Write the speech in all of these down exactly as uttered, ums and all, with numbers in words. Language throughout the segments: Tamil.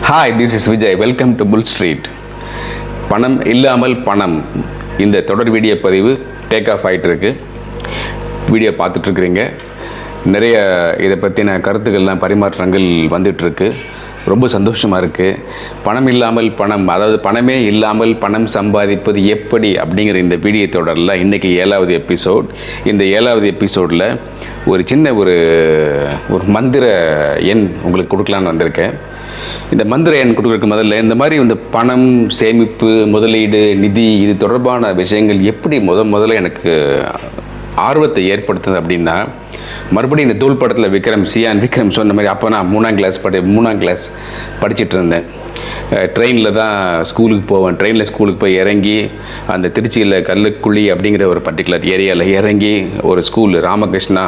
Hi, this is Vijay. Welcome to Bull Street. பணம் இல்லாமல் பணம் இந்த தொடர் வீடியோ பதிவு டேக் ஆஃப் ஆகிட்டு இருக்கு. வீடியோ பார்த்துட்ருக்குறீங்க. நிறைய இதை பற்றின கருத்துக்கள்லாம் பரிமாற்றங்கள் வந்துட்டுருக்கு. ரொம்ப சந்தோஷமாக இருக்குது. பணம் இல்லாமல் பணம், அதாவது பணமே இல்லாமல் பணம் சம்பாதிப்பது எப்படி அப்படிங்கிற இந்த வீடியோ தொடரில் இன்றைக்கி ஏழாவது எபிசோட். இந்த ஏழாவது எபிசோடில் ஒரு சின்ன ஒரு ஒரு மந்திர எண் உங்களுக்கு கொடுக்கலான்னு வந்திருக்கேன். இந்த மந்திர எண் கொடுக்குறதுக்கு முதல்ல இந்த மாதிரி இந்த பணம், சேமிப்பு, முதலீடு, நிதி இது தொடர்பான விஷயங்கள் எப்படி முத முதல்ல எனக்கு ஆர்வத்தை ஏற்படுத்துது அப்படின்னா, மறுபடியும் இந்த தூள் படத்தில் விக்ரம் சியான் விக்ரம் சொன்ன மாதிரி அப்போ நான் மூணாம் கிளாஸ் படி மூணாம் கிளாஸ் படிச்சுட்டு இருந்தேன். ட்ரெயினில் தான் ஸ்கூலுக்கு போவேன். ட்ரெயினில் ஸ்கூலுக்கு போய் இறங்கி அந்த திருச்சியில் கல்லுக்குழி அப்படிங்கிற ஒரு பர்டிகுலர் ஏரியாவில் இறங்கி ஒரு school Ramakrishna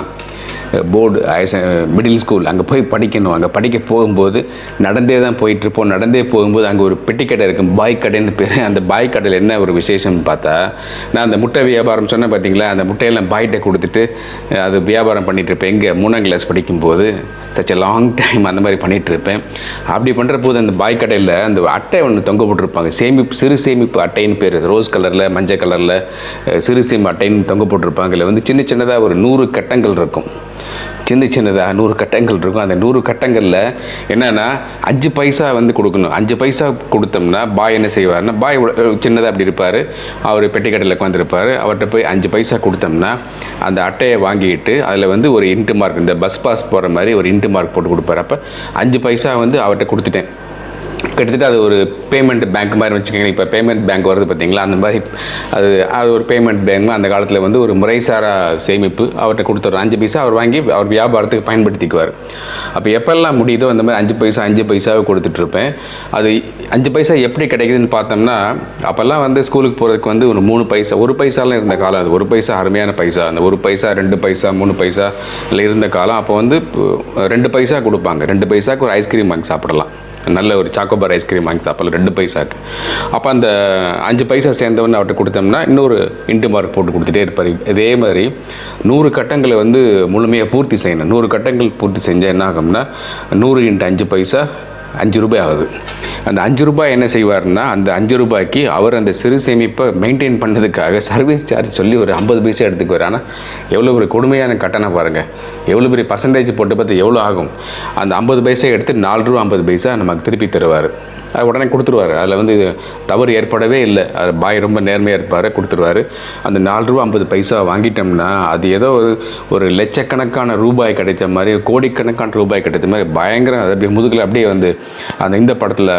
board middle school அங்கே போய் படிக்கணும். அங்கே படிக்க போகும்போது நடந்தே தான் போயிட்டுருப்போம். நடந்தே போகும்போது அங்கே ஒரு பெட்டி கடை இருக்கும், பாய் கடைன்னு பேர். அந்த பாய் கடையில் என்ன ஒரு விசேஷம்னு பார்த்தா, நான் அந்த முட்டை வியாபாரம் சொன்னேன் பார்த்தீங்களா, அந்த முட்டையெல்லாம் பாய்கிட்ட கொடுத்துட்டு அது வியாபாரம் பண்ணிகிட்டு இருப்பேன். எங்கே மூணாம் கிளாஸ் படிக்கும்போது சச் எ லாங் டைம் அந்த மாதிரி பண்ணிகிட்டு இருப்பேன். அப்படி பண்ணுற போது அந்த பாய் கடையில் அந்த அட்டை ஒன்று தொங்க போட்டிருப்பாங்க, சேமிப்பு சிறு சேமிப்பு அட்டைன்னு பேர். ரோஸ் கலரில் மஞ்சள் கலரில் சிறு சேமிப்பு அட்டைன்னு தொங்க போட்டிருப்பாங்க. அதில் வந்து சின்ன சின்னதாக ஒரு நூறு கட்டங்கள் இருக்கும். சின்ன சின்னதாக நூறு கட்டங்கள் இருக்கும். அந்த நூறு கட்டங்களில் என்னென்னா அஞ்சு பைசா வந்து கொடுக்கணும். அஞ்சு பைசா கொடுத்தோம்னா பாய் என்ன செய்வார்னா, பாய் சின்னதாக அப்படி இருப்பார், அவர் பெட்டிக்கடையில் உட்காந்துருப்பார். அவர்கிட்ட போய் அஞ்சு பைசா கொடுத்தோம்னா அந்த அட்டையை வாங்கிட்டு அதில் வந்து ஒரு இன்ட்டு மார்க், இந்த பஸ் பாஸ் போகிற மாதிரி ஒரு இன்ட்டு மார்க் போட்டு கொடுப்பார். அப்போ அஞ்சு பைசா வந்து அவர்கிட்ட கொடுத்துட்டேன். கிட்டத்தட்ட அது ஒரு பேமெண்ட் பேங்க் மாதிரி வச்சுக்கோங்க. இப்போ பேமெண்ட் பேங்க் வருது பார்த்தீங்களா, அந்த மாதிரி அது அது ஒரு பேமெண்ட் பேங்க். அந்த காலத்தில் வந்து ஒரு முறைசாரா சேமிப்பு. அவர்கிட்ட கொடுத்துட்றோம் அஞ்சு பைசா, அவர் வாங்கி அவர் வியாபாரத்துக்கு பயன்படுத்திக்குவார். அப்போ எப்போல்லாம் முடியுதோ அந்த மாதிரி அஞ்சு பைசா அஞ்சு பைசாவை கொடுத்துட்ருப்பேன். அது அஞ்சு பைசா எப்படி கிடைக்குதுன்னு பார்த்தோம்னா, அப்போல்லாம் வந்து ஸ்கூலுக்கு போகிறதுக்கு வந்து ஒரு மூணு பைசா ஒரு பைசாலாம் இருந்த காலம். அது ஒரு பைசா அருமையான பைசா. அந்த ஒரு பைசா ரெண்டு பைசா மூணு பைசா இல்லை இருந்த காலம். அப்போ வந்து ரெண்டு பைசா கொடுப்பாங்க. ரெண்டு பைசாவுக்கு ஒரு ஐஸ்கிரீம் வாங்கி சாப்பிடலாம். நல்ல ஒரு சாக்கோபார் ஐஸ்கிரீம் வாங்கி சாப்பிடலாம் ரெண்டு பைசாக்கு. அப்போ அந்த அஞ்சு பைசா சேர்ந்தவொடனே அவர்கிட்ட கொடுத்தோம்னா இன்னொரு இன்ட்டு மார்க் போட்டு கொடுத்துட்டே இருப்பார். இதே மாதிரி நூறு கட்டங்களை வந்து முழுமையாக பூர்த்தி செய்யணும். நூறு கட்டங்கள் பூர்த்தி செஞ்சால் என்ன ஆகும்னா, நூறு இன்ட்டு அஞ்சு பைசா அஞ்சு ரூபாய் ஆகுது. அந்த அஞ்சு ரூபாய் என்ன செய்வார்னா, அந்த அஞ்சு ரூபாய்க்கு அவர் அந்த சிறு சேமிப்பை மெயின்டைன் பண்ணதுக்காக சர்வீஸ் சார்ஜ் சொல்லி ஒரு ஐம்பது பைசா எடுத்துக்குவார். ஆனால் எவ்வளோ ஒரு கொடுமையான கட்டணம் பாருங்கள். எவ்வளோ பெரிய பர்சன்டேஜ் போட்டு பார்த்து எவ்வளோ ஆகும். அந்த ஐம்பது பைசா எடுத்து நாலு ரூபா ஐம்பது பைசா நமக்கு திருப்பி தருவார். அது உடனே கொடுத்துருவார். அதில் வந்து தவறு ஏற்படவே இல்லை. அது பாய் ரொம்ப நேர்மையாக இருப்பார், கொடுத்துருவார். அந்த நாலு ரூபா ஐம்பது பைசா வாங்கிட்டோம்னா அது ஏதோ ஒரு ஒரு லட்சக்கணக்கான ரூபாய் கிடைச்ச மாதிரி, கோடிக்கணக்கான ரூபாய் கிடைச்ச மாதிரி பயங்கரம். அது அப்படியே முதுகில் அப்படியே வந்து அந்த இந்த படத்தில்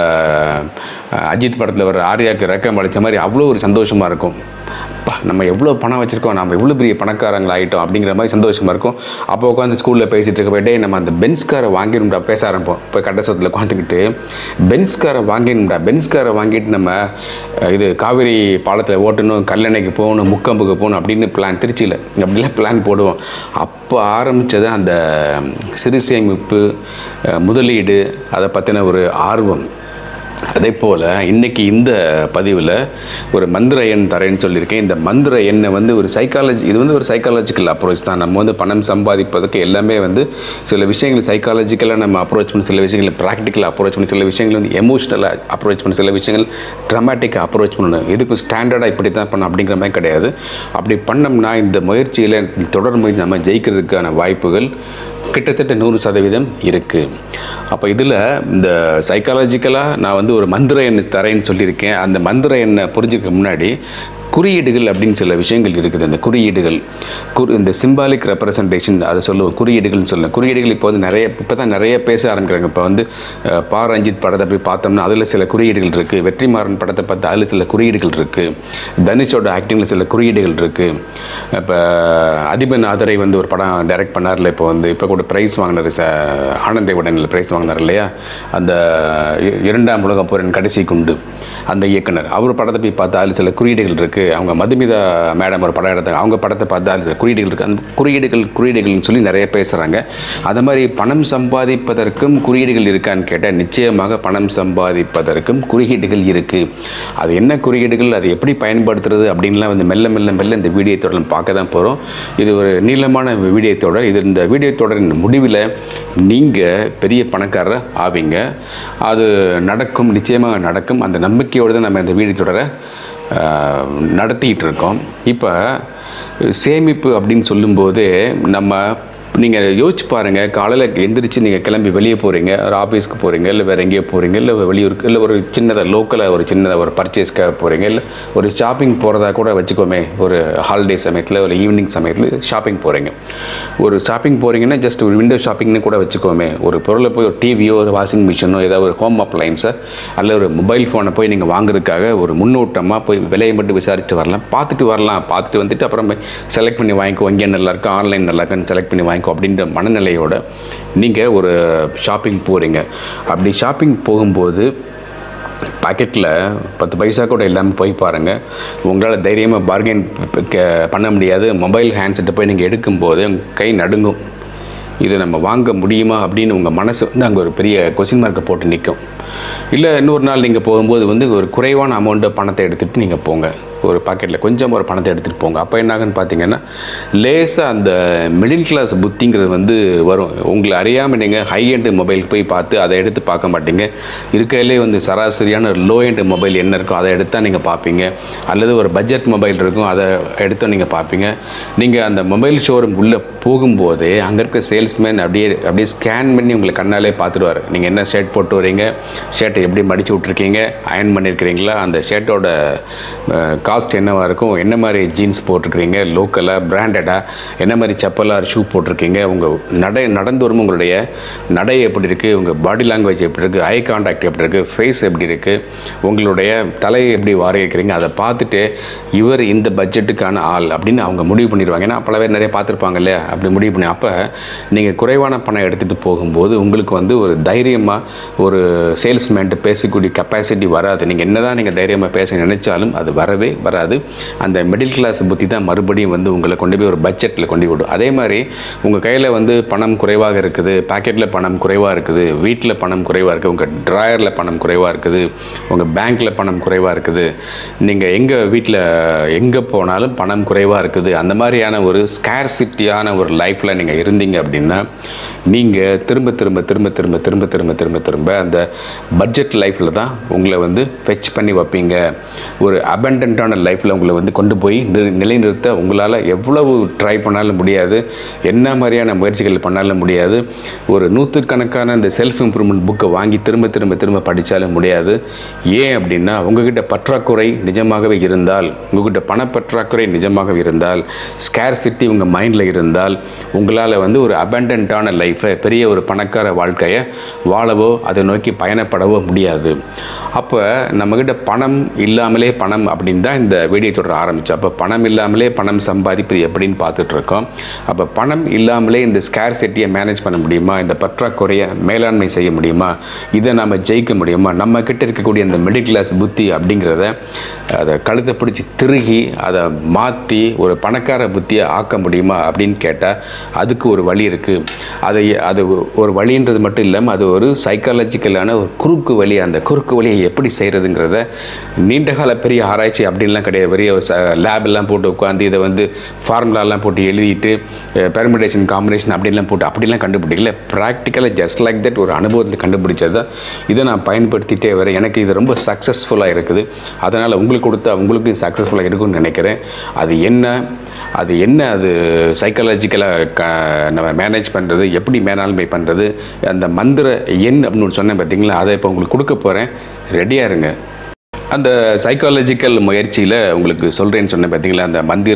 அஜித் படத்தில் வர ஆர்யாவுக்கு ரெக்கம் அடித்த மாதிரி அவ்வளோ ஒரு சந்தோஷமாக இருக்கும். பா, நம்ம எவ்வளோ பணம் வச்சுருக்கோம், நம்ம எவ்வளோ பெரிய பணக்காரங்கள் ஆகிட்டோம் அப்படிங்கிற மாதிரி சந்தோஷமாக இருக்கும். அப்போ உட்காந்து ஸ்கூலில் பேசிகிட்டு இருக்க போய்ட்டே நம்ம அந்த பென்ஸ்காரை வாங்கிடணும்டா பேச ஆரம்பிப்போம். இப்போ கட்டசத்தில் உட்காந்துக்கிட்டு பென்ஸ்காரை வாங்கிடணும்டா, பென்ஸ்காரை வாங்கிட்டு நம்ம இது காவேரி பாலத்தில் ஓட்டணும், கல்லணைக்கு போகணும், முக்கம்புக்கு போகணும் அப்படின்னு பிளான், திருச்சியில் அப்படிலாம் பிளான் போடுவோம். அப்போ ஆரம்பித்தது அந்த சிறு சேமிப்பு, முதலீடு, அதை பற்றின ஒரு ஆர்வம். அதே போல் இன்றைக்கி இந்த பதிவில் ஒரு மந்திர எண் தரேன்னு சொல்லியிருக்கேன். இந்த மந்திர எண்ணை வந்து ஒரு சைக்காலஜி, இது வந்து ஒரு சைக்காலஜிக்கல் அப்ரோச் தான். நம்ம வந்து பணம் சம்பாதிப்பதற்கு எல்லாமே வந்து சில விஷயங்கள் சைக்காலஜிக்கலாக நம்ம அப்ரோச் பண்ணி, சில விஷயங்கள் ப்ராக்டிக்கலாக அப்ரோச் பண்ணி, சில விஷயங்கள் வந்து எமோஷ்னலாக அப்ரோச் பண்ணி, சில விஷயங்கள் ட்ராமாட்டிக்காக அப்ரோச் பண்ணணும். இதுக்கு ஸ்டாண்டர்டாக இப்படி தான் பண்ணணும் அப்படிங்கிற மாதிரி கிடையாது. அப்படி பண்ணோம்னா இந்த முயற்சியில் தொடர் முயற்சி நம்ம ஜெயிக்கிறதுக்கான வாய்ப்புகள் கிட்டத்தட்ட நூறு சதவீதம் இருக்குது. அப்போ இதில் இந்த சைக்காலஜிக்கலாக நான் வந்து ஒரு மந்திர எண்ணை தரேன்னு சொல்லியிருக்கேன். அந்த மந்திர எண்ணை புரிஞ்சுக்க முன்னாடி குறியீடுகள் அப்படின்னு சில விஷயங்கள் இருக்குது. அந்த குறியீடுகள் குறி இந்த சிம்பாலிக் ரெப்ரசன்டேஷன் அதை சொல்லுவோம், குறியீடுகள்னு சொல்லுவேன். குறியீடுகள் இப்போ வந்து நிறைய இப்போ தான் நிறைய பேச ஆரம்பிக்கிறாங்க. இப்போ வந்து பா ரஞ்சித் படத்தை போய் பார்த்தோம்னா அதில் சில குறியீடுகள் இருக்குது. வெற்றிமாறன் படத்தை பார்த்து அதில் சில குறியீடுகள் இருக்குது. தனுஷோட ஆக்டிங்கில் சில குறியீடுகள் இருக்குது. இப்போ அதிபன் ஆதரை வந்து ஒரு படம் டைரக்ட் பண்ணார்ல, இப்போ வந்து இப்போ கூட ப்ரைஸ் வாங்கினார், ச ஆனந்தை உடனில் ப்ரைஸ் வாங்கினார் இல்லையா, அந்த இரண்டாம் உலகப் போரின் கடைசி குண்டு, அந்த இயக்குனர் அவர் படத்தை போய் பார்த்தா அதில் சில குறியீடுகள் இருக்குது. இருக்குது. அவங்க மதுமிதா மேடம் ஒரு படம் எடுத்தாங்க, அவங்க படத்தை பார்த்தா அது குறியீடுகள் இருக்குது. அந்த குறியீடுகள் குறியீடுகள்னு சொல்லி நிறைய பேசுகிறாங்க. அது மாதிரி பணம் சம்பாதிப்பதற்கும் குறியீடுகள் இருக்கான்னு கேட்டால் நிச்சயமாக பணம் சம்பாதிப்பதற்கும் குறியீடுகள் இருக்குது. அது என்ன குறியீடுகள், அது எப்படி பயன்படுத்துறது அப்படின்லாம் வந்து மெல்ல மெல்ல மெல்ல இந்த வீடியோ தொடரில் பார்க்க தான் போகிறோம். இது ஒரு நீளமான வீடியோ தொடர். இது இந்த வீடியோ தொடரின் முடிவில் நீங்கள் பெரிய பணக்காரர் ஆவீங்க. அது நடக்கும், நிச்சயமாக நடக்கும். அந்த நம்பிக்கையோடு தான் நம்ம இந்த வீடியோ தொடரை நடத்திக்கிட்டு இருக்கோம். இப்போ சேமிப்பு அப்படின்னு சொல்லும்போது நம்ம நீங்கள் யோசிச்சு பாருங்கள், காலையில் எந்திரிச்சு நீங்கள் கிளம்பி வெளியே போகிறீங்க, ஒரு ஆஃபீஸ்க்கு போகிறீங்க, இல்லை வேறு எங்கேயோ போகிறீங்க, இல்லை வெளியூருக்கு, இல்லை ஒரு சின்னதாக லோக்கலாக ஒரு சின்னதாக ஒரு பர்ச்சேஸ்க்காக போகிறீங்க, இல்லை ஒரு ஷாப்பிங் போகிறதா கூட வச்சுக்கோமே. ஒரு ஹாலிடே சமயத்தில் ஒரு ஈவினிங் சமயத்தில் ஷாப்பிங் போகிறீங்க. ஒரு ஷாப்பிங் போகிறீங்கன்னா ஜஸ்ட் ஒரு விண்டோ ஷாப்பிங்னு கூட வச்சுக்கோமே. ஒரு பொருளை போய் ஒரு டிவியோ ஒரு வாஷிங் மிஷினோ ஏதாவது ஒரு ஹோம் அப்ளைன்ஸை அல்ல ஒரு மொபைல் ஃபோனை போய் நீங்கள் வாங்குறதுக்காக ஒரு முன்னோட்டமாக போய் விலையை மட்டும் விசாரிச்சுட்டு வரலாம், பார்த்துட்டு வரலாம். பார்த்துட்டு வந்துட்டு அப்புறம் செலக்ட் பண்ணி வாங்கிக்கோ, இங்கே நல்லா இருக்கா, ஆன்லைன் நல்லா இருக்கான்னு செலக்ட் பண்ணி வாங்கிக்கோ அப்படின்ற மனநிலையோட நீங்கள் ஒரு ஷாப்பிங் போகிறீங்க. அப்படி ஷாப்பிங் போகும்போது பாக்கெட்டில் பத்து பைசா கூட இல்லாமல் போய் பாருங்கள். உங்களால் தைரியமாக பார்கெயின் பண்ண முடியாது. மொபைல் ஹேண்ட்செட்டை போய் நீங்கள் எடுக்கும்போது கை நடுங்கும். இதை நம்ம வாங்க முடியுமா அப்படின்னு உங்கள் மனசு வந்து அங்கே ஒரு பெரிய கொஸ்டின் மார்க்கை போட்டு நிற்கும். இல்லை இன்னொரு நாள் நீங்கள் போகும்போது வந்து ஒரு குறைவான அமௌண்ட்டு பணத்தை எடுத்துகிட்டு நீங்கள் போங்க. ஒரு பாக்கெட்டில் கொஞ்சம் ஒரு பணத்தை எடுத்துகிட்டு போங்க. அப்போ என்னாகன்னு பார்த்தீங்கன்னா லேசாக அந்த மிடில் கிளாஸ் புத்திங்கிறது வந்து வரும். உங்களை அறியாமல் நீங்கள் ஹை எண்டு மொபைல் போய் பார்த்து அதை எடுத்து பார்க்க மாட்டீங்க. இருக்கிறதுலே வந்து சராசரியான லோ எண்டு மொபைல் என்ன இருக்கோ அதை எடுத்தால் நீங்கள் பார்ப்பீங்க. அல்லது ஒரு பட்ஜெட் மொபைல் இருக்கும், அதை எடுத்தால் நீங்கள் பார்ப்பீங்க. நீங்கள் அந்த மொபைல் ஷோரூம் உள்ளே போகும்போதே அங்கே இருக்க சேல்ஸ்மேன் அப்படியே அப்படியே ஸ்கேன் பண்ணி உங்களை கண்ணாலே பார்த்துடுவார். நீங்கள் என்ன ஷர்ட் போட்டு வரீங்க, ஷர்ட்டை எப்படி மடித்து விட்ருக்கீங்க, அயன் பண்ணியிருக்கிறீங்களா, அந்த ஷர்ட்டோட காஸ்ட் என்னவாக இருக்கும், என்ன மாதிரி ஜீன்ஸ் போட்டிருக்கிறீங்க, லோக்கலாக பிராண்டடாக, என்ன மாதிரி செப்பலாக ஷூ போட்டிருக்கீங்க, உங்கள் நடை நடந்து வரும் உங்களுடைய நடை எப்படி இருக்குது, உங்கள் பாடி லாங்குவேஜ் எப்படி இருக்குது, ஐ கான்டாக்ட் எப்படி இருக்குது, ஃபேஸ் எப்படி இருக்குது, உங்களுடைய தலையை எப்படி வாரிக்கிறீங்க, அதை பார்த்துட்டு இவர் இந்த பட்ஜெட்டுக்கான ஆள் அப்படின்னு அவங்க முடிவு பண்ணிடுவாங்க. ஏன்னா பல பேர் நிறைய பார்த்துருப்பாங்க இல்லையா, அப்படி முடிவு பண்ணி அப்போ நீங்கள் குறைவான பணம் எடுத்துகிட்டு போகும்போது உங்களுக்கு வந்து ஒரு தைரியமாக ஒரு சேல்ஸ்மேன்ட்டு பேசக்கூடிய கெப்பாசிட்டி வராது. நீங்கள் என்ன தான் நீங்கள் தைரியமாக பேச நினைச்சாலும் அது வரவே வராது. அந்த மிடில் கிளாஸ் புத்தி தான் மறுபடியும் வந்து உங்களை கொண்டு போய் ஒரு பட்ஜெட்டில் கொண்டு விடும். அதே மாதிரி உங்கள் கையில் வந்து பணம் குறைவாக இருக்குது, பாக்கெட்டில் பணம் குறைவாக இருக்குது, வீட்டில் பணம் குறைவாக இருக்குது, உங்கள் ட்ராயரில் பணம் குறைவாக இருக்குது, உங்கள் பேங்க்கில் பணம் குறைவாக இருக்குது, நீங்கள் எங்கே வீட்டில் எங்கே போனாலும் பணம் குறைவாக இருக்குது. அந்த மாதிரியான ஒரு ஸ்கேர்சிட்டியான ஒரு லைஃப்பில் நீங்கள் இருந்தீங்க அப்படின்னா நீங்கள் திரும்ப திரும்ப திரும்ப திரும்ப திரும்ப திரும்ப திரும்ப திரும்ப அந்த பட்ஜெட் லைஃப்பில் தான் உங்களை வந்து ஃபெச் பண்ணி வைப்பீங்க. ஒரு அபண்டன்டான லைஃப்பில் உங்களை வந்து கொண்டு போய் நிலைநிறுத்த உங்களால் எவ்வளவு ட்ரை பண்ணாலும் முடியாது, என்ன மாதிரியான முயற்சிகள் பண்ணாலும் முடியாது. ஒரு நூற்றுக்கணக்கான இந்த செல்ஃப் இம்ப்ரூவ்மெண்ட் புக்கை வாங்கி திரும்ப திரும்ப திரும்ப படித்தாலும் முடியாது. ஏன் அப்படின்னா உங்ககிட்ட பற்றாக்குறை நிஜமாகவே இருந்தால், உங்ககிட்ட பணப்பற்றாக்குறை நிஜமாகவே இருந்தால், ஸ்கேர்சிட்டி உங்கள் மைண்டில் இருந்தால் உங்களால் வந்து ஒரு அபண்டன்டான லைஃப்பை, பெரிய ஒரு பணக்கார வாழ்க்கையை வாழவோ அதை நோக்கி பயணப்படவோ முடியாது. அப்போ நம்மக்கிட்ட பணம் இல்லாமலே பணம் அப்படின்னு தான் இந்த வீடியோ தொடர ஆரம்பித்தோம். அப்போ பணம் இல்லாமலே பணம் சம்பாதிப்பது எப்படின்னு பார்த்துட்ருக்கோம். அப்போ பணம் இல்லாமலே இந்த ஸ்கேர்சிட்டியை மேனேஜ் பண்ண முடியுமா, இந்த பற்றாக்குறையை மேலாண்மை செய்ய முடியுமா, இதை நம்ம ஜெயிக்க முடியுமா, நம்ம கிட்ட இருக்கக்கூடிய இந்த மிடில் கிளாஸ் புத்தி அப்படிங்கிறத அதை கழுத்தை பிடிச்சி திருகி அதை மாற்றி ஒரு பணக்கார புத்தியை ஆக்க முடியுமா அப்படின்னு கேட்டால் அதுக்கு ஒரு வழி இருக்குது. அதை அது ஒரு வழின்றது மட்டும் இல்லாமல் அது ஒரு சைக்காலஜிக்கலான ஒரு குறுக்கு வழி. அந்த குறுக்கு வழியை எப்படி செய்கிறதுங்கிறத நீண்டகால பெரிய ஆராய்ச்சி அப்படின்லாம் கிடையாது. பெரிய லேபெல்லாம் போட்டு உட்காந்து இதை வந்து ஃபார்முலாலாம் போட்டு எழுதிட்டு பெர்மிடேஷன் காம்பினேஷன் அப்படின்லாம் போட்டு அப்படிலாம் கண்டுபிடிக்கல. ப்ராக்டிக்கலாக ஜஸ்ட் லைக் தட் ஒரு அனுபவத்தில் கண்டுபிடிச்சது தான். இதை நான் பயன்படுத்திகிட்டே வரேன். எனக்கு இது ரொம்ப சக்ஸஸ்ஃபுல்லாக இருக்குது. அதனால் உங்களுக்கு கொடுத்தா உங்களுக்கு சக்ஸஸ்ஃபுல்லாக இருக்குன்னு நினைக்கிறேன். அது என்ன அது என்ன அது சைக்காலஜிக்கலாக க நம்ம மேனேஜ் பண்ணுறது, எப்படி மேலாண்மை பண்ணுறது, அந்த மந்திர எண் அப்படின்னு சொன்னேன் பார்த்தீங்களா, அதை இப்போ உங்களுக்கு கொடுக்க போகிறேன். ரெடியாக இருங்க. அந்த சைக்காலஜிக்கல் முயற்சியில் உங்களுக்கு சொல்கிறேன்னு சொன்னேன் பார்த்தீங்களா, அந்த மந்திர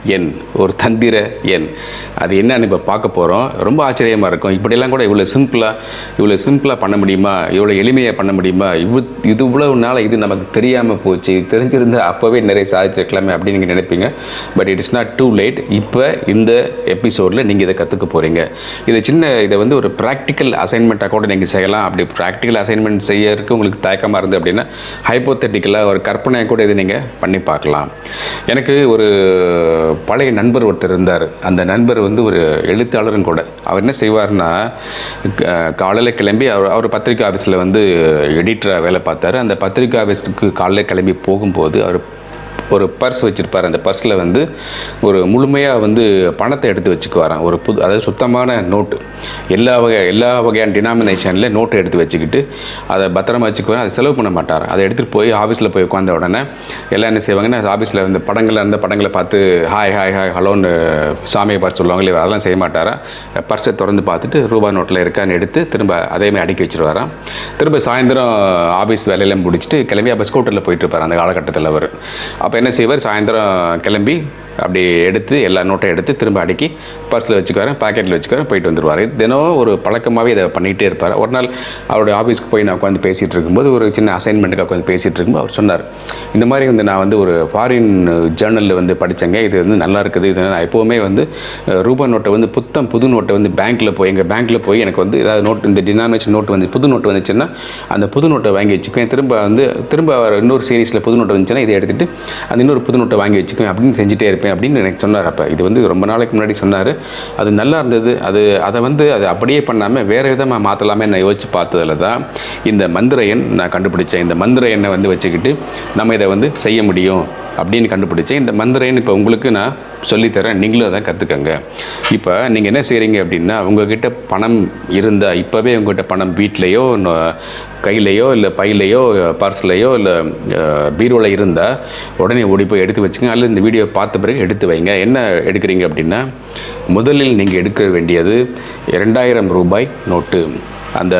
எண், ஒரு தந்திர எண். அது என்னன்னு இப்போ பார்க்க போகிறோம். ரொம்ப ஆச்சரியமாக இருக்கும். இப்படியெல்லாம் கூட இவ்வளோ சிம்பிளாக இவ்வளோ சிம்பிளாக பண்ண முடியுமா, இவ்வளோ எளிமையாக பண்ண முடியுமா, இவ்வளோ இது இவ்வளவு நாள் இது நமக்கு தெரியாமல் போச்சு, தெரிஞ்சிருந்தால் அப்போவே நிறைய சாதிச்சிருக்கலாமே அப்படின்னு நீங்கள் நினைப்பீங்க. But it is not too late. இப்போ இந்த எபிசோடில் நீங்கள் இதை கற்றுக்க போகிறீங்க. இதை சின்ன இதை வந்து ஒரு ப்ராக்டிக்கல் அசைன்மெண்ட்டாக கூட நீங்கள் செய்யலாம். அப்படி ப்ராக்டிக்கல் அசைன்மெண்ட் செய்யறதுக்கு உங்களுக்கு தயக்கமாக இருந்து அப்படின்னா ஹைப்போத்தட்டிக்கலாக ஒரு கற்பனையை கூட இதை நீங்கள் பண்ணி பார்க்கலாம். எனக்கு ஒரு பழைய நண்பர் ஒருத்தர் இருந்தார். அந்த நண்பர் வந்து ஒரு எழுத்தாளரும் கூட. அவர் என்ன செய்வார்னா, காலையில் கிளம்பி அவர் அவர் பத்திரிக்கை ஆஃபீஸில் வந்து எடிட்டராக வேலை பார்த்தாரு. அந்த பத்திரிக்கை ஆஃபீஸுக்கு காலையில் கிளம்பி போகும்போது அவர் ஒரு பர்ஸ் வச்சுருப்பார். அந்த பர்ஸில் வந்து ஒரு முழுமையாக வந்து பணத்தை எடுத்து வச்சுக்குவாராம். ஒரு புது, அதாவது சுத்தமான நோட்டு, எல்லா வகை எல்லா வகையான டினாமினேஷனில் நோட்டை எடுத்து வச்சுக்கிட்டு அதை பத்திரமா வச்சுக்குவார். அதை செலவு பண்ண மாட்டார். அதை எடுத்துகிட்டு போய் ஆஃபீஸில் போய் உட்காந்த உடனே எல்லாம் என்ன செய்வாங்கன்னா, ஆஃபீஸில் இந்த படங்களை அந்த படங்களை பார்த்து ஹாய் ஹாய் ஹாய் ஹலோன்னு சாமியை பார்த்து சொல்லுவாங்களே, அதெல்லாம் செய்ய மாட்டாரா. பர்ஸை திறந்து பார்த்துட்டு ரூபா நோட்டில் இருக்கான்னு எடுத்து திரும்ப அதேமாதிரி அடுக்கி வச்சுருவாராம். திரும்ப சாயந்தரம் ஆஃபீஸ் வேலையெல்லாம் முடிச்சுட்டு கிளம்பி அப்போ ஸ்கூட்டரில் போயிட்டு இருப்பார் அந்த காலகட்டத்தில் அவர். அப்போ என்ன செய்வார், சாயந்தரம் கிளம்பி அப்படி எடுத்து எல்லா நோட்டையும் எடுத்து திரும்ப அடுக்கி பர்ஸில் வச்சுக்குவார், பாக்கெட்டில் வச்சுக்குவார், போயிட்டு வந்துடுவார். தினம் ஒரு பழக்கமாகவே இதை பண்ணிகிட்டே இருப்பார். ஒரு நாள் அவருடைய ஆஃபீஸ்க்கு போய் நான் உட்காந்து பேசிகிட்டு இருக்கும்போது, ஒரு சின்ன அசைன்மெண்ட்டுக்கு உட்காந்து பேசிகிட்டு இருக்கும்போது அவர் சொன்னார், இந்த மாதிரி வந்து நான் வந்து ஒரு ஃபாரின் ஜேர்னலில் வந்து படித்தேங்க, இது வந்து நல்லா இருக்குது, இது நான் எப்போவுமே வந்து ரூபா நோட்டை வந்து புத்தம் புது நோட்டை வந்து பேங்க்கில் போய் எங்கள் பேங்க்கில் போய் எனக்கு வந்து ஏதாவது நோட் இந்த டினாமினேஷன் நோட்டு வந்து புது நோட்டு வந்துச்சுன்னா அந்த புது நோட்டை வாங்கி வச்சுக்குவேன். திரும்ப வந்து திரும்ப இன்னொரு சீரீஸில் புது நோட்டு வந்துச்சுன்னா இதை எடுத்துகிட்டு அந்த இன்னொரு புது நோட்டை வாங்கி வச்சுக்குவேன் அப்படின்னு செஞ்சுட்டே இருப்பேன் அப்படின்னு எனக்கு சொன்னார். அப்போ இது வந்து ரொம்ப நாளைக்கு முன்னாடி சொன்னார். அது நல்லா இருந்தது. அது அதை வந்து அதை அப்படியே பண்ணாமல் வேறு விதமாக மாற்றலாமே நான் யோசித்து பார்த்ததில் தான் இந்த மந்திர எண் நான் கண்டுபிடிச்சேன். இந்த மந்திர எண்ணை வந்து வச்சுக்கிட்டு நம்ம இதை வந்து செய்ய முடியும் அப்படின்னு கண்டுபிடிச்சேன். இந்த மந்திர எண் இப்போ உங்களுக்கு நான் சொல்லித்தரேன், நீங்களும் அதை கற்றுக்கங்க. இப்போ நீங்கள் என்ன செய்கிறீங்க அப்படின்னா, உங்கள்கிட்ட பணம் இருந்தால் இப்போவே உங்கள்கிட்ட பணம் வீட்லேயோ கையிலையோ இல்லை பையிலையோ பர்ஸ்லையோ இல்லை பீரோவில் இருந்தால் உடனே ஓடி போய் எடுத்து வச்சுங்க. அல்லது இந்த வீடியோ பார்த்த பிறகு எடுத்து வைங்க. என்ன எடுக்கிறீங்க அப்படின்னா, முதலில் நீங்கள் எடுக்க வேண்டியது இரண்டாயிரம் ரூபாய் நோட்டு. அந்த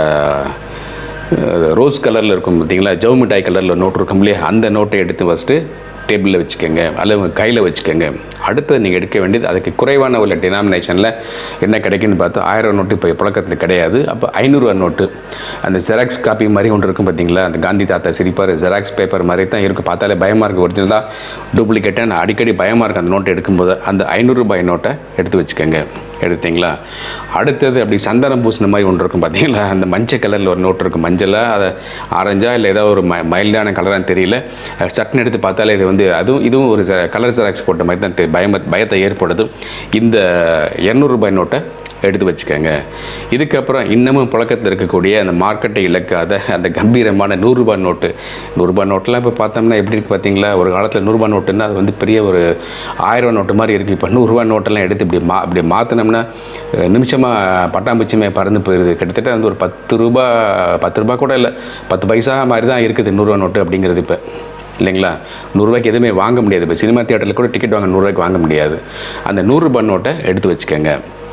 ரோஸ் கலரில் இருக்கும் பார்த்தீங்களா, ஜவு மிட்டாய் கலரில் நோட்டு இருக்கும் இல்லையா, அந்த நோட்டை எடுத்து ஃபஸ்ட்டு டேபிளில் வச்சுக்கோங்க அல்லது உங்கள் கையில் வச்சுக்கோங்க. அடுத்து நீங்கள் எடுக்க வேண்டியது அதுக்கு குறைவான உள்ள டினாமினேஷனில் என்ன கிடைக்குன்னு பார்த்தா ஆயிரம் நோட்டு இப்போ புழக்கத்தில் கிடையாது. அப்போ ஐநூறுரூவா நோட்டு, அந்த ஜெராக்ஸ் காப்பி மாதிரி ஒன்று இருக்கும் பார்த்தீங்களா, அந்த காந்தி தாத்தா சிரிப்பார், ஜெராக்ஸ் பேப்பர் மாதிரி தான் இருக்கும், பார்த்தாலே பயமாக இருக்குது, ஒரிஜினலாக டூப்ளிகேட்டாக. நான் அடிக்கடி பயமாக இருக்குது அந்த நோட்டை எடுக்கும்போது. அந்த ஐநூறுரூபாய் நோட்டை எடுத்து வச்சுக்கோங்க. எடுத்தீங்களா, அடுத்தது அப்படி சந்தனம் பூசின மாதிரி ஒன்று இருக்கும் பார்த்தீங்களா, அந்த மஞ்சள் கலரில் ஒரு நோட்டு இருக்கும், மஞ்சளாக அதை ஆரஞ்சா இல்லை ஏதாவது ஒரு ம மைல்டான கலரான்னு தெரியல, சட்னு எடுத்து பார்த்தாலே இது வந்து அதுவும் இதுவும் ஒரு கலர் ஜெராக்ஸ் போட்ட மாதிரி தான் பயம் பயத்தை ஏற்படுது. இந்த இரநூறுபாய் நோட்டை எடுத்து வச்சுக்கோங்க. இதுக்கப்புறம் இன்னமும் புழக்கத்தில் இருக்கக்கூடிய அந்த மார்க்கெட்டை இழக்காத அந்த கம்பீரமான நூறுரூபா நோட்டு. நூறுரூபா நோட்டெலாம் இப்போ பார்த்தோம்னா எப்படி இருக்குது பார்த்தீங்களா, ஒரு காலத்தில் நூறுரூபா நோட்டுன்னா அது வந்து பெரிய ஒரு ஆயிரம் நோட்டு மாதிரி இருக்குது. இப்போ நூறுரூவா நோட்டெல்லாம் எடுத்து இப்படி மா இப்படி மாற்றினோம்னா நிமிஷமாக பட்டாம்பூச்சிமே பறந்து போயிடுது. கிட்டத்தட்ட வந்து ஒரு பத்து ரூபா பத்து ரூபா கூட இல்லை, பத்து பைசா மாதிரி தான் இருக்குது நூறுரூவா நோட்டு அப்படிங்கிறது இப்போ, இல்லைங்களா. நூறுரூவாய்க்கு எதுவுமே வாங்க முடியாது. இப்போ சினிமா தியேட்டரில் கூட டிக்கெட் வாங்க நூறுரூவாய்க்கு வாங்க முடியாது. அந்த நூறுரூபா நோட்டை எடுத்து வச்சுக்கோங்க.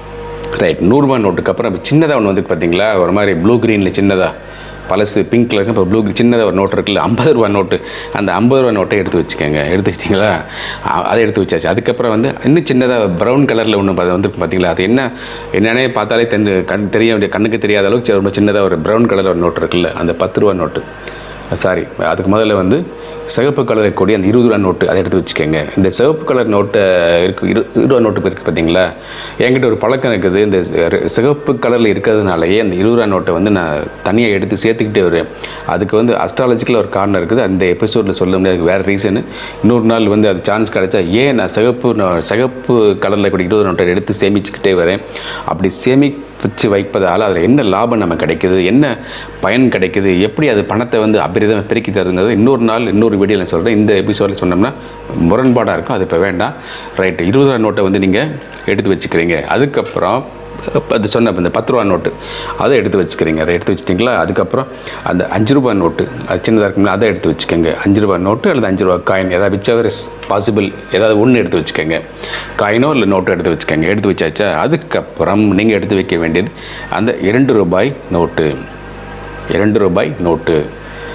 ரைட், நூறுரூபா நோட்டுக்கு அப்புறம் சின்னதாக ஒன்று வந்து பார்த்தீங்களா, ஒரு மாதிரி ப்ளூ க்ரீனில் சின்னதாக, பழசு பிங்க்கில் இருக்கும், இப்போ ப்ளூ சின்னதாக ஒரு நோட்டு இருக்குல்ல, ஐம்பது ரூபா நோட்டு. அந்த ஐம்பது ரூபா நோட்டை எடுத்து வச்சுக்கோங்க. எடுத்து வச்சிட்டிங்களா, அதை எடுத்து வச்சாச்சு. அதுக்கப்புறம் வந்து இன்னும் சின்னதாக ப்ரௌன் கலரில் ஒன்று வந்துருக்கு பார்த்தீங்களா, அது என்ன என்னன்னே பார்த்தாலே தென் கண் தெரிய வேண்டிய கண்ணுக்கு தெரியாத அளவுக்கு ரொம்ப சின்னதாக ஒரு ப்ரௌன் கலரில் ஒரு நோட்டு இருக்குல்ல, அந்த பத்து ரூபா நோட்டு. சாரி, அதுக்கு முதல்ல வந்து சிவப்பு கலர் இருக்கக்கூடிய அந்த இருபது ரூபா நோட்டு அதை எடுத்து வச்சுக்கோங்க. இந்த சிவப்பு கலர் நோட்டை இருக்கு இரு இருபது ரூபா நோட்டு இருக்குது பார்த்தீங்களா, என்கிட்ட ஒரு பழக்கம் இருக்குது. இந்த சிவப்பு கலரில் இருக்கிறதுனாலேயே அந்த இருபது ரூபா நோட்டை வந்து நான் தனியாக எடுத்து சேர்த்துக்கிட்டே வருவேன். அதுக்கு வந்து அஸ்ட்ராலஜிக்கல் ஒரு காரணம் இருக்குது. அந்த எபிசோடில் சொல்ல முடியாது, வேறு ரீசனு. இன்னொரு நாள் வந்து அது சான்ஸ் கிடைச்சா ஏன் நான் சிவப்பு சிவப்பு கலரில் கூட இருபது நோட்டை எடுத்து சேமிச்சுக்கிட்டே வரேன். அப்படி சேமி வச்சு வைப்பதால் அதில் என்ன லாபம் நமக்கு கிடைக்குது, என்ன பயன் கிடைக்குது, எப்படி அது பணத்தை வந்து அபரிதமாக பெருக்கி தருங்கிறது இன்னொரு நாள் இன்னொரு வீடியோவில் சொல்கிறேன். இந்த எபிசோடில் சொன்னோம்னா முரண்பாடாக இருக்கும், அது இப்போ வேண்டாம். ரைட்டு, இருபது ரூபா நோட்டை வந்து நீங்கள் எடுத்து வச்சுக்கிறீங்க. அதுக்கப்புறம் அது சொன்ன இந்த பத்து ரூபா நோட்டு அதை எடுத்து வச்சுக்கிறீங்க. அதை எடுத்து வச்சுட்டிங்களா, அதுக்கப்புறம் அந்த அஞ்சு ரூபா நோட்டு, அது சின்னதாக இருக்குங்களா, அதை எடுத்து வச்சுக்கோங்க. அஞ்சு ரூபா நோட்டு அல்லது அஞ்சு ரூபா காயின், ஏதாவது விச் எவர் இஸ் பாசிபிள், ஏதாவது ஒன்று எடுத்து வச்சுக்கோங்க. காயினோ இல்லை நோட்டோ எடுத்து வச்சுக்கோங்க. எடுத்து வச்சாச்சா, அதுக்கப்புறம் நீங்கள் எடுத்து வைக்க வேண்டியது அந்த இரண்டு ரூபாய் நோட்டு. இரண்டு ரூபாய் நோட்டு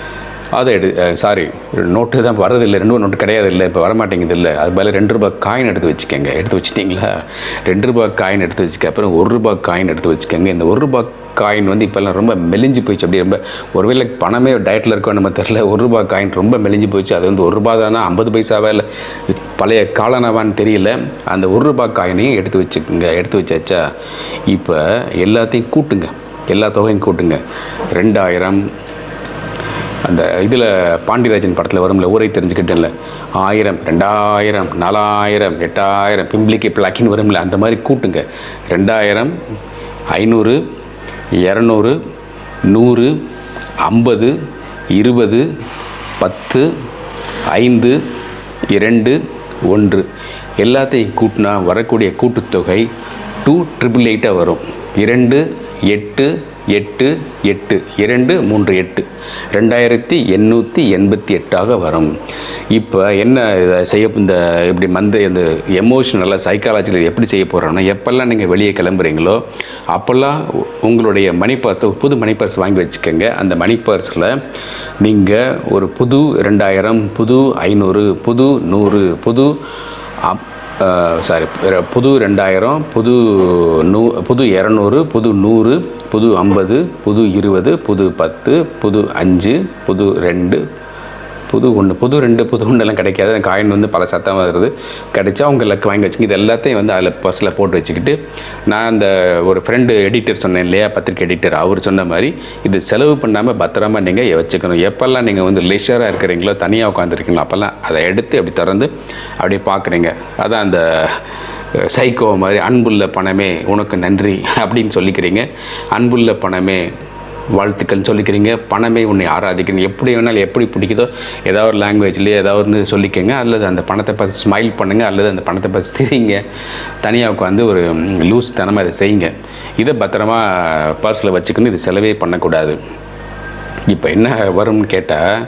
அதை எடு சாரி நோட்டு தான் வரதில்லை, ரெண்டு ரூபா நோட்டு கிடையாது, இல்லை இப்போ வரமாட்டேங்குது, இல்லை அது பதில் ரெண்டு ரூபா காயின் எடுத்து வச்சுக்கோங்க. எடுத்து வச்சுட்டிங்களா? ரெண்டு ரூபா காயின் எடுத்து வச்சுக்க. அப்புறம் ஒரு ரூபா காயின் எடுத்து வச்சுக்கோங்க. இந்த ஒரு ரூபா காயின் வந்து இப்போல்லாம் ரொம்ப மெலிஞ்சு போயிடுச்சு. அப்படி ரொம்ப ஒருவேளை பணமே டயட்டில் இருக்கோ நம்ம தெரில, ஒரு ரூபா காயின் ரொம்ப மெலிஞ்சு போயிடுச்சு. அது வந்து ஒரு ரூபா தானே, ஐம்பது பைசாவா இல்லை பழைய காலனவான்னு தெரியல. அந்த ஒரு ரூபா காயினையும் எடுத்து வச்சுக்கோங்க. எடுத்து வச்சாச்சா? இப்போ எல்லாத்தையும் கூட்டுங்க, எல்லா தொகையும் கூட்டுங்க. ரெண்டாயிரம், அந்த இதில் பாண்டியராஜன் படத்தில் வரும்ல, ஊரை தெரிஞ்சுக்கிட்டேன்ல, ஆயிரம், ரெண்டாயிரம், நாலாயிரம், எட்டாயிரம், பிம்பிளிக்கு பிளாக்கின்னு வரும்ல, அந்த மாதிரி கூட்டுங்க. ரெண்டாயிரம், ஐநூறு, இரநூறு, நூறு, ஐம்பது, இருபது, பத்து, ஐந்து, இரண்டு, ஒன்று எல்லாத்தையும் கூட்டினா வரக்கூடிய கூட்டுத்தொகை டூ ட்ரிபிள் எயிட்டாக வரும். இரண்டு எட்டு எட்டு எட்டு இரண்டு மூன்று எட்டு ரெண்டாயிரத்தி எண்ணூற்றி எண்பத்தி எட்டாக வரும். இப்போ என்ன இதை செய்ய, இந்த இப்படி மந்த இந்த எமோஷனலாக சைக்காலஜியில் எப்படி செய்ய போகிறோம்னா, எப்போல்லாம் நீங்கள் வெளியே கிளம்புறீங்களோ அப்போல்லாம் உங்களுடைய மணி பர்ஸ், புது மணி பர்ஸ் வாங்கி வச்சுக்கோங்க. அந்த மணி பர்ஸில் நீங்கள் ஒரு புது ரெண்டாயிரம், புது ஐநூறு, புது நூறு, புது சாரி புது ரெண்டாயிரம், புது நூ புது இரநூறு, புது நூறு, புது ஐம்பது, புது இருபது, புது பத்து, புது அஞ்சு, புது ரெண்டு, புது ஒன்று, புது ரெண்டு, புது ஒன்றெல்லாம் கிடைக்காது. அந்த காயின் வந்து பல சத்தமாக வருது. கிடைச்சா அவங்க லக்கு வாங்கி வச்சுங்க. இது எல்லாத்தையும் வந்து அதில் பர்ஸில் போட்டு வச்சுக்கிட்டு, நான் அந்த ஒரு ஃப்ரெண்டு எடிட்டர் சொன்னேன் இல்லையா, பத்திரிக்கை எடிட்டர், அவர் சொன்ன மாதிரி இது செலவு பண்ணாமல் பத்திரமா நீங்கள் வச்சுக்கணும். எப்போல்லாம் நீங்கள் வந்து லெஷராக இருக்கிறீங்களோ, தனியாக உட்காந்துருக்கீங்களோ, அப்போல்லாம் அதை எடுத்து அப்படி திறந்து அப்படியே பார்க்குறீங்க. அதான் அந்த சைக்கோ மாதிரி, அன்புள்ள பணமே உனக்கு நன்றி அப்படின்னு சொல்லிக்கிறீங்க. அன்புள்ள பணமே வாழ்த்துக்கள் சொல்லிக்கிறீங்க. பணமே உன்னை ஆராதிக்கிறீங்க. எப்படி வேணாலும் எப்படி பிடிக்குதோ ஏதாவது ஒரு லாங்குவேஜ்லேயே ஏதாவது ஒன்று சொல்லிக்கங்க, அல்லது அந்த பணத்தை பார்த்து ஸ்மைல் பண்ணுங்கள், அல்லது அந்த பணத்தை பார்த்து சிரிங்க. தனியாக உட்காந்து ஒரு லூஸ் தனமாக இதை செய்யுங்க. இதை பத்திரமா பர்ஸில் வச்சுக்கணும். இது செலவே பண்ணக்கூடாது. இப்போ என்ன வரும்னு கேட்டால்,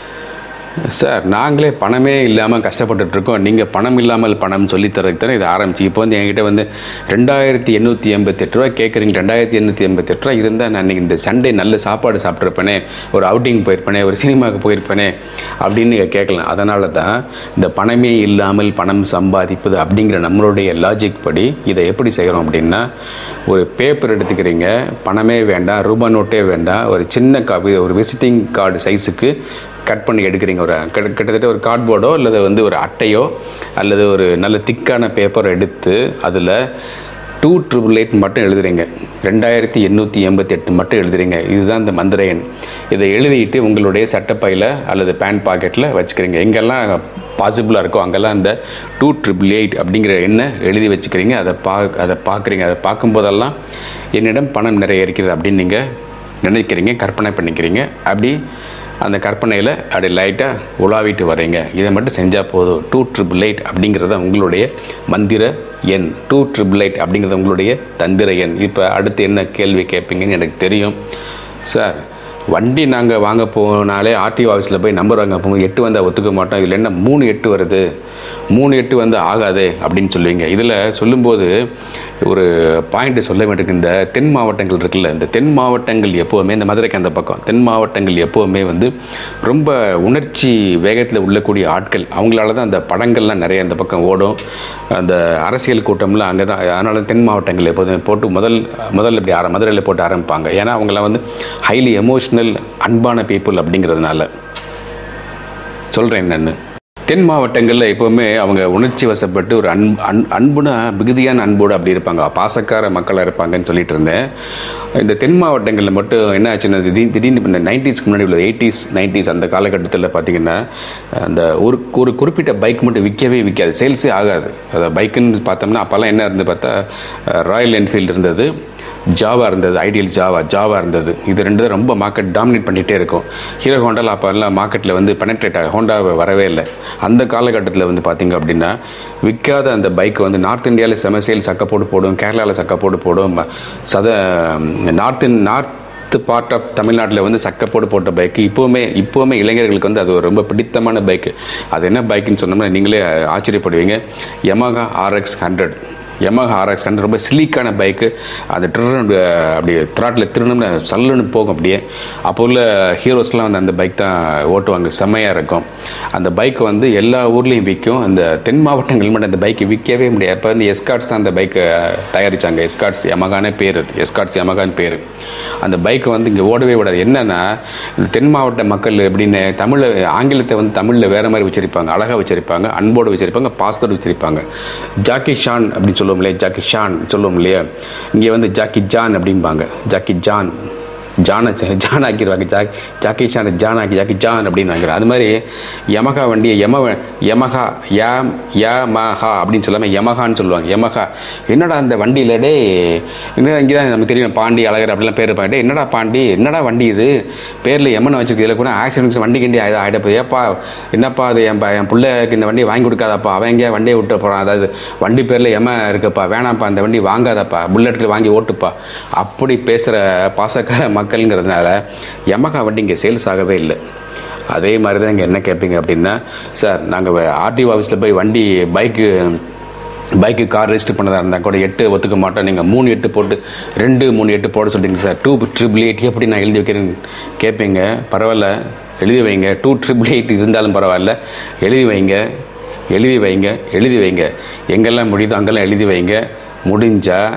சார் நாங்களே பணமே இல்லாமல் கஷ்டப்பட்டுட்ருக்கோம், நீங்கள் பணம் இல்லாமல் பணம் சொல்லித்தரதுக்கு தானே இதை ஆரம்பிச்சு. இப்போ வந்து என்கிட்ட வந்து ரெண்டாயிரத்தி எண்ணூற்றி எண்பத்தெட்டு ரூபா கேட்குறீங்க. ரெண்டாயிரத்தி எண்ணூற்றி எண்பத்தெட்டு ரூபா இருந்தால் நான் இன்றைக்கி இந்த சண்டே நல்ல சாப்பாடு சாப்பிட்ருப்பேனே, ஒரு அவுட்டிங் போயிருப்பேனே, ஒரு சினிமாவுக்கு போயிருப்பேனே அப்படின்னு நீங்கள் கேட்கலாம். அதனால தான் இந்த பணமே இல்லாமல் பணம் சம்பாதிப்பது அப்படிங்கிற நம்மளுடைய லாஜிக் படி இதை எப்படி செய்கிறோம் அப்படின்னா, ஒரு பேப்பர் எடுத்துக்கிறீங்க, பணமே வேண்டாம், ரூபா நோட்டே வேண்டாம், ஒரு சின்ன காப்பி, ஒரு விசிட்டிங் கார்டு சைஸுக்கு கட் பண்ணி எடுக்கிறீங்க. ஒரு கிட்டத்தட்ட ஒரு கார்ட்போர்டோ அல்லது வந்து ஒரு அட்டையோ அல்லது ஒரு நல்ல திக்கான பேப்பரை எடுத்து அதில் டூ ட்ரிபிள் எயிட் மட்டும் எழுதுறீங்க. ரெண்டாயிரத்தி எண்ணூற்றி எண்பத்தி எட்டு மட்டும் எழுதுறீங்க. இதுதான் இந்த மந்திர எண். இதை எழுதிட்டு உங்களுடைய சட்டப்பையில் அல்லது பேண்ட் பாக்கெட்டில் வச்சுக்கிறீங்க. எங்கெல்லாம் பாசிபிளாக இருக்கோ அங்கெல்லாம் இந்த டூ ட்ரிபிள் எயிட் அப்படிங்கிற எண்ணை எழுதி வச்சுக்கிறீங்க. அதை பா அதை பார்க்குறீங்க. அதை பார்க்கும்போதெல்லாம் என்னிடம் பணம் நிறைய இருக்கிறது அப்படின்னு நீங்கள் நினைக்கிறீங்க, கற்பனை பண்ணிக்கிறீங்க. அப்படி அந்த கற்பனையில் அப்படி லைட்டாக உலாவிட்டு வரீங்க. இதை மட்டும் செஞ்சால் போதும். டூ ட்ரிபிள் எயிட் அப்படிங்கிறத உங்களுடைய மந்திர எண். டூ ட்ரிபிள் எயிட் அப்படிங்கிறது உங்களுடைய தந்திர எண். இப்போ அடுத்து என்ன கேள்வி கேட்பீங்கன்னு எனக்கு தெரியும். சார் வண்டி நாங்கள் வாங்க போனாலே ஆர்டிஓ ஆஃபீஸில் போய் நம்பர் வாங்க போகும்போது எட்டு வந்தால் ஒத்துக்க மாட்டோம், இதில் என்ன மூணு எட்டு வருது, மூணு எட்டு வந்து ஆகாதே அப்படின்னு சொல்லுவீங்க. இதில் சொல்லும்போது ஒரு பாயிண்ட்டு சொல்ல வேண்டியிருக்கு. இந்த தென் மாவட்டங்கள் இருக்குல்ல, இந்த தென் மாவட்டங்கள் எப்போவுமே, இந்த மதுரைக்கு அந்த பக்கம் தென் மாவட்டங்கள் எப்போவுமே வந்து ரொம்ப உணர்ச்சி வேகத்தில் உள்ளக்கூடிய ஆட்கள். அவங்களால தான் அந்த படங்கள்லாம் நிறைய அந்த பக்கம் ஓடும். அந்த அரசியல் கூட்டம்லாம் அங்கே தான். அதனால தென் மாவட்டங்கள் எப்போதுமே போட்டு முதல் முதல்ல இப்படி ஆர மதுரையில் போட்டு ஆரம்பிப்பாங்க. ஏன்னா அவங்களாம் வந்து ஹைலி எமோஷ்னல், அன்பான பீப்புள் அப்படிங்கிறதுனால சொல்கிறேன். என்னென்னு தென் மாவட்டங்களில் எப்போவுமே அவங்க உணர்ச்சி வசப்பட்டு ஒரு அன் அன் அன்புனா மிகுதியான அன்போடு அப்படி இருப்பாங்க, பாசக்கார மக்களாக இருப்பாங்கன்னு சொல்லிட்டு இருந்தேன். இந்த தென் மாவட்டங்களில் மட்டும் என்ன ஆச்சுன்னா, திடீர்னு திடீர்னு இந்த நைன்டிஸ்க்கு முன்னாடி உள்ள எயிட்டிஸ் நைன்டிஸ் அந்த காலகட்டத்தில் பார்த்திங்கன்னா, அந்த ஒரு ஒரு குறிப்பிட்ட பைக் மட்டும் விற்கவே விற்காது, சேல்ஸே ஆகாது. அதை பைக்குன்னு பார்த்தோம்னா அப்போல்லாம் என்ன இருந்து பார்த்தா ராயல் என்ஃபீல்டு இருந்தது, ஜாவா இருந்தது, ஐடியல் ஜாவா ஜாவா இருந்தது. இது ரெண்டு தான் ரொம்ப மார்க்கெட் டாமினேட் பண்ணிகிட்டே இருக்கும். ஹீரோ ஹோண்டாவில் அப்போ எல்லாம் மார்க்கெட்டில் வந்து பெனட்ரேட் ஆக ஹோண்டா வரவே இல்லை. அந்த காலகட்டத்தில் வந்து பார்த்திங்க அப்படின்னா விற்காத அந்த பைக்கை வந்து நார்த் இந்தியாவில் செம சேல் சக்கப்போடு போடும், கேரளாவில் சக்கப்போடு போடும், சத நார்த் நார்த் பார்ட் ஆஃப் தமிழ்நாட்டில் வந்து சக்கப்போடு போட்ட பைக்கு இப்போவுமே இப்போவுமே இளைஞர்களுக்கு வந்து அது ஒரு ரொம்ப பிடித்தமான பைக்கு. அது என்ன பைக்குன்னு சொன்னோம்னா நீங்களே ஆச்சரியப்படுவீங்க. Yamaha RX hundred Yamaha RX hundred ரொம்ப ஸ்லீக்கான பைக்கு. அது ட்ரு அப்படி த்ராட்டில் திருணும்னு சல்லுன்னு போகும் அப்படியே. அப்போ உள்ள ஹீரோஸ்லாம் வந்து அந்த பைக் தான் ஓட்டுவாங்க, செம்மையாக இருக்கும். அந்த பைக் வந்து எல்லா ஊர்லேயும் விற்கும். அந்த தென் மாவட்டங்கள் மட்டும் அந்த பைக்கு விற்கவே முடியாது. அப்போ வந்து எஸ்கார்ட்ஸ் தான் அந்த பைக்கை தயாரித்தாங்க. எஸ்கார்ட்ஸ் யமஹானே பேர், அது எஸ்கார்ட்ஸ் யமஹான்னு பேர். அந்த பைக்கை வந்து இங்கே ஓடவே விடாது. என்னென்னா தென் மாவட்ட மக்கள் எப்படின்னு தமிழ் ஆங்கிலத்தை வந்து தமிழில் வேறு மாதிரி வச்சிருப்பாங்க, அழகாக வச்சிருப்பாங்க, அன்போடு வச்சிருப்பாங்க, பாசத்தோடு வச்சிருப்பாங்க. ஜாக்கி ஷான் அப்படின்னு சொல்லுவோம் இல்லையா, ஜாக்கி ஷான் சொல்லுவோம் இல்லையா, இங்கே வந்து ஜாக்கி ஜான் அப்படிம்பாங்க. ஜாக்கி ஜான் ஜானை ஜான் ஆக்கிடுவாங்க. ஜாக் ஜாக்கி ஷான் ஜான் ஆக்கி ஜாக்கி ஜான் அப்படின்னு ஆக்கிடுவாங்க. அது மாதிரி யமஹா வண்டியை யம யமஹா யாம் யமஹா அப்படின்னு சொல்லாமல் யமஹான்னு சொல்லுவாங்க. யமஹா என்னடா அந்த வண்டியில் டே இன்னும் இங்கே தான் நமக்கு தெரியும் பாண்டி அழகர் அப்படிலாம் பேர் இருப்பாங்க. டே என்னடா பாண்டி என்னடா வண்டி இது பேரில் எம்மன் வச்சுருக்கு, இதில் கூட ஆக்சிடென்ட்ஸ் வண்டி கிண்டி ஆகிட ஆகிடப்போ ஏப்பா என்னப்பா அது என் என் பிள்ளைக்கு இந்த வண்டியை வாங்கி கொடுக்காதப்பா, அவன் எங்கேயா வண்டியை விட்டு போகிறான், அதாவது வண்டி பேரில் எம இருக்குப்பா, வேணாப்பா அந்த வண்டி வாங்காதப்பா, புல்லெட்டில் வாங்கி ஓட்டுப்பா அப்படி பேசுகிற பாசக்கார மக்கள்ங்கிறதுனால யமஹா வண்டி இங்கே சேல்ஸ் ஆகவே இல்லை. அதே மாதிரி தான் இங்கே என்ன கேட்பீங்க அப்படின்னா, சார் நாங்கள் ஆர்டிஓ ஆஃபீஸில் போய் வண்டி பைக்கு பைக்கு கார் ரெஜிஸ்டர் பண்ணதாக இருந்தால் கூட எட்டு ஒத்துக்க மாட்டோம், நீங்கள் மூணு எட்டு போட்டு ரெண்டு மூணு எட்டு போட சொல்லிங்க சார், டூ ட்ரிபிள் எயிட் எப்படி நான் எழுதி வைக்கிறேன்னு கேட்பீங்க. பரவாயில்ல, எழுதி வைங்க. டூ ட்ரிபிள் எயிட் இருந்தாலும் பரவாயில்ல, எழுதி வைங்க எழுதி வைங்க எழுதி வைங்க எங்கெல்லாம் முடியுதோ அங்கெல்லாம் எழுதி வைங்க. முடிஞ்சால்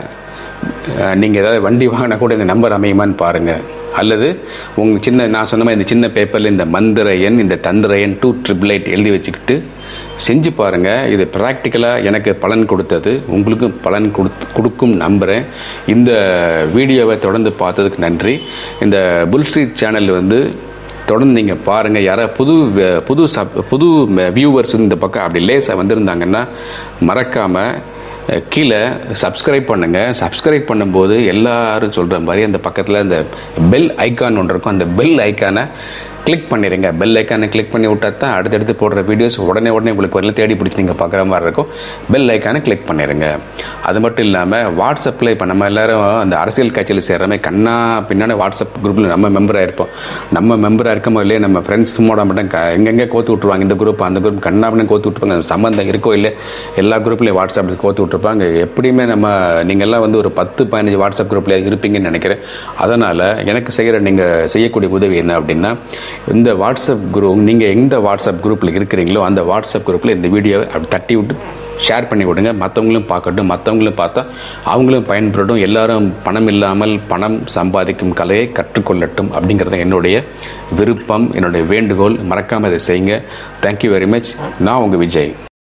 நீங்கள் ஏதாவது வண்டி வாங்கினா கூட இந்த நம்பர் அமையுமான்னு பாருங்கள். அல்லது உங்கள் சின்ன நான் சொன்ன மாதிரி இந்த சின்ன பேப்பரில் இந்த மந்திர எண் இந்த தந்திர எண் டூ ட்ரிபிள் எயிட் எழுதி வச்சுக்கிட்டு செஞ்சு பாருங்கள். இது ப்ராக்டிக்கலாக எனக்கு பலன் கொடுத்தது, உங்களுக்கும் பலன் கொடுத்து கொடுக்கும் நம்புகிறேன். இந்த வீடியோவை தொடர்ந்து பார்த்ததுக்கு நன்றி. இந்த புல் ஸ்ட்ரீட் சேனல் வந்து தொடர்ந்து நீங்கள் பாருங்கள். யாராவது புது புது சப் புது வியூவர்ஸ் இந்த பக்கம் அப்படி லேசாக வந்திருந்தாங்கன்னா மறக்காமல் கீழே சப்ஸ்கிரைப் பண்ணுங்கள். சப்ஸ்கிரைப் பண்ணும்போது எல்லோரும் சொல்கிற மாதிரி அந்த பக்கத்தில் இந்த பெல் ஐக்கான் ஒன்று இருக்கும், அந்த பெல் ஐக்கானை கிளிக் பண்ணிடுங்க. பெல் ஐக்கானை கிளிக் பண்ணி விட்டால் தான் அடுத்தடுத்து போடுற வீடியோஸ் உடனே உடனே உங்களுக்கு வரல தேடி பிடிச்சி நீங்கள் பார்க்குற மாதிரி இருக்கும். பெல் ஐக்கானை கிளிக் பண்ணிடுங்க. அது மட்டும் இல்லாமல் வாட்ஸ்அப்பில் இப்போ நம்ம எல்லோரும் அந்த அரசியல் கட்சியில் சேர்கிற கண்ணா பின்னாடி வாட்ஸ்அப் குரூப்பில் நம்ம மெம்பராக இருப்போம். நம்ம மெம்பராக இருக்கும் போதுலேயே நம்ம ஃப்ரெண்ட்ஸ் மூட மட்டும் க எங்கெங்கே கோத்து விட்ருவாங்க. இந்த குரூப் அந்த குரூப் கண்ணா பின்னா கோத்து விட்டுருப்பாங்க. சம்மந்தம் இருக்கோ இல்லை எல்லா குரூப்லேயும் வாட்ஸ்அப்பில் கோத்து விட்ருப்பாங்க. எப்படியுமே நம்ம நீங்கள்லாம் வந்து ஒரு பத்து பதினஞ்சு வாட்ஸ்அப் குரூப்பில் இருப்பீங்கன்னு நினைக்கிறேன். அதனால் எனக்கு செய்கிற நீங்கள் செய்யக்கூடிய உதவி என்ன அப்படின்னா, இந்த வாட்ஸ்அப் குரூப் நீங்கள் எந்த வாட்ஸ்அப் குரூப்பில் இருக்கிறீங்களோ அந்த வாட்ஸ்அப் குரூப்பில் இந்த வீடியோவை அப்படி தட்டி விட்டு ஷேர் பண்ணி விடுங்க. மற்றவங்களும் பார்க்கட்டும், மற்றவங்களும் பார்த்தா அவங்களும் பயன்படட்டும். எல்லாரும் பணம் இல்லாமல் பணம் சம்பாதிக்கும் கலையை கற்றுக்கொள்ளட்டும் அப்படிங்கிறது என்னுடைய விருப்பம், என்னுடைய வேண்டுகோள். மறக்காமல் இதை செய்யுங்க. Thank you very much. நான் உங்கள் விஜய்.